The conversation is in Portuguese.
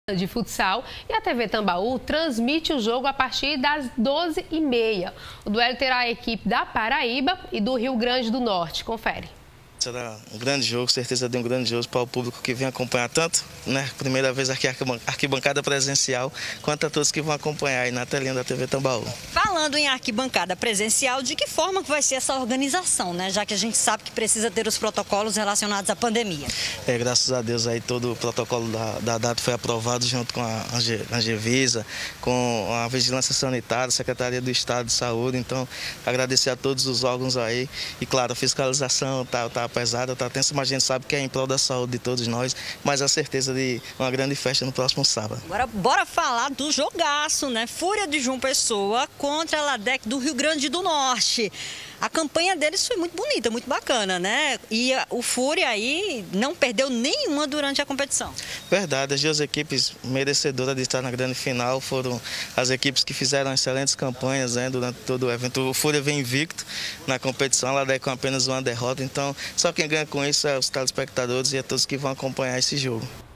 de futsal e a TV Tambaú transmite o jogo a partir das 12h30. O duelo terá a equipe da Paraíba e do Rio Grande do Norte. Confere. Será um grande jogo, certeza de um grande jogo para o público que vem acompanhar tanto, primeira vez aqui arquibancada presencial, quanto a todos que vão acompanhar aí na telinha da TV Tambaú. Falando em arquibancada presencial, de que forma que vai ser essa organização, já que a gente sabe que precisa ter os protocolos relacionados à pandemia? Graças a Deus aí todo o protocolo da data foi aprovado junto com a Anvisa, com a Vigilância Sanitária, a Secretaria do Estado de Saúde, então agradecer a todos os órgãos aí e claro, a fiscalização tá pesada, tá tensa, mas a gente sabe que é em prol da saúde de todos nós, mas a certeza de uma grande festa no próximo sábado. Agora bora falar do jogaço, Fúria de João Pessoa contra a LADEC do Rio Grande do Norte. A campanha deles foi muito bonita, muito bacana, E o Fúria aí não perdeu nenhuma durante a competição. Verdade, as duas equipes merecedoras de estar na grande final foram as equipes que fizeram excelentes campanhas durante todo o evento. O Fúria vem invicto na competição, a LADEC com apenas uma derrota, então só quem ganha com isso é os telespectadores e é todos que vão acompanhar esse jogo.